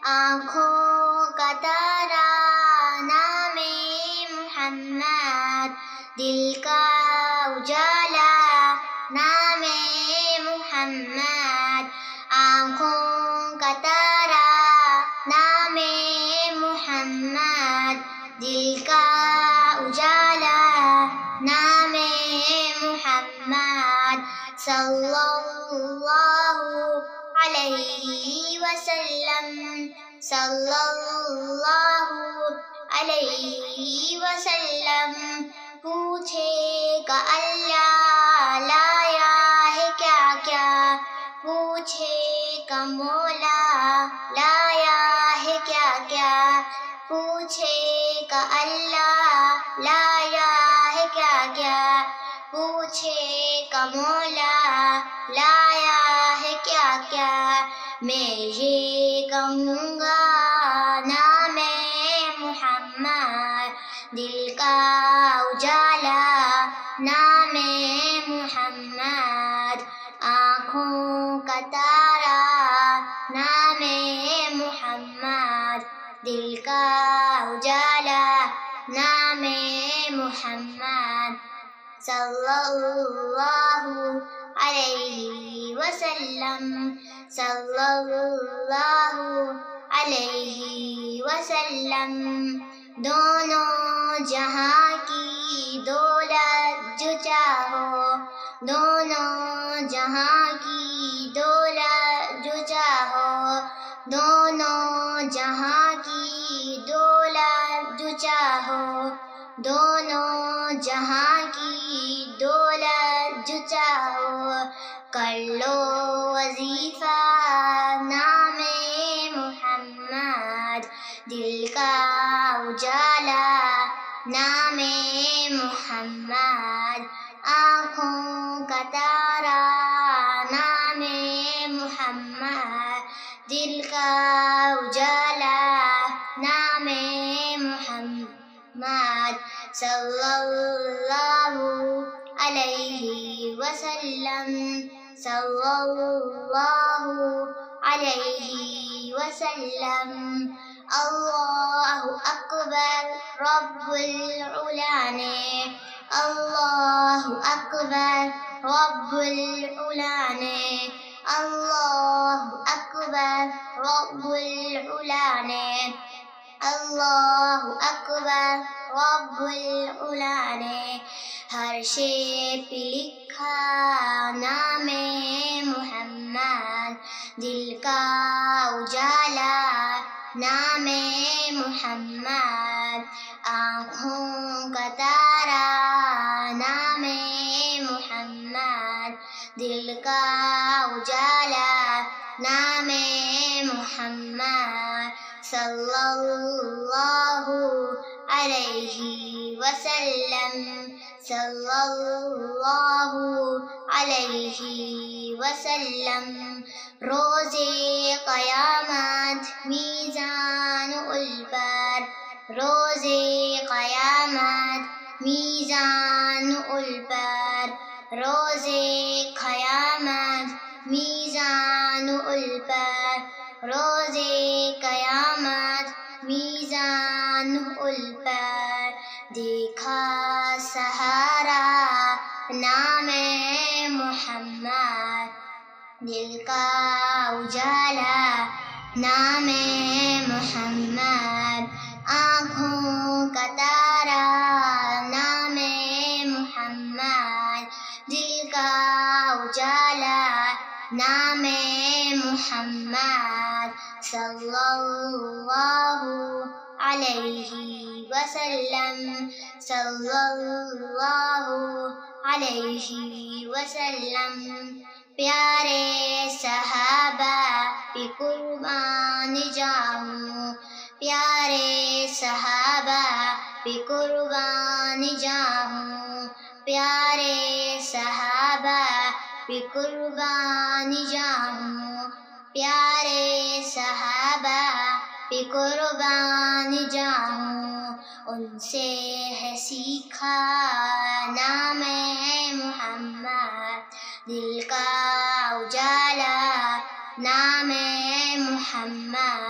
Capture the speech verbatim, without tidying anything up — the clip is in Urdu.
آنکھوں کا تارا نام محمد، دل کا اجالا نام محمد، آنکھوں کا تارا نام محمد، دل کا اجالا نام محمد، صلی اللہ علیہ وسلم، صلی اللہ علیہ وسلم، پوچھے گا اللہ لایا ہے کیا کیا، پوچھے گا مولا لایا ہے کیا کیا، پوچھے گا اللہ لایا ہے کیا کیا، پوچھے گا مولا لایا ہے کیا کیا، میں یہ کہوں گا نام محمد، دل کا اجالا نام محمد، آنکھوں کا تارا نام محمد، دل کا اجالا نام محمد، صلی اللہ علیہ وسلم، صلی اللہ علیہ وسلم، دونوں جہاں کی دولت جو چاہو، دونوں جہاں کی دولت جو چاہو، دونوں جہاں کی دولت جو چاہو، دونوں جہاں کی دولت جو چاہو، کر لو وظیفہ نام محمد، دل کا اجالا نام محمد، آنکھوں کا تارا نام محمد، دل کا اجالا نام محمد، صلی اللہ علیہ وسلم، صلی اللہ علیہ وسلم، اللہ اکبر رب العلا نے، اللہ اکبر رب العلا نے، اللہ اکبر رب العلا نے، اللہ اکبر رب العلا نے، ہر شے پہ لکھا نام محمد، دل کا اجالا نام محمد، آنکھوں کا تارا نام محمد، دل کا اجالا نام محمد، صلی اللہ علیہ وسلم، صلی اللہ علیہ وسلم، روز قیامت میزان الپر، روز قیامت میزان الپر، روز قیامت میزان الپر، روز قیامت میزان الپر، دیکھا سہارا نام محمد، دل کا اجالا نام محمد، آنکھوں کا تارا نام محمد، دل کا اجالا نام محمد، صلی اللہ علیہ وسلم، صلی اللہ علیہ وسلم، پیارے صحابہ پہ قربان جاؤں، پیارے صحابہ پہ قربان جاؤں، پیارے صحابہ پہ قربان جاؤں، پیارے صحابہ پہ قربان جاؤں، ان سے ہے سیکھا نام محمد، دل کا اجالا نام محمد،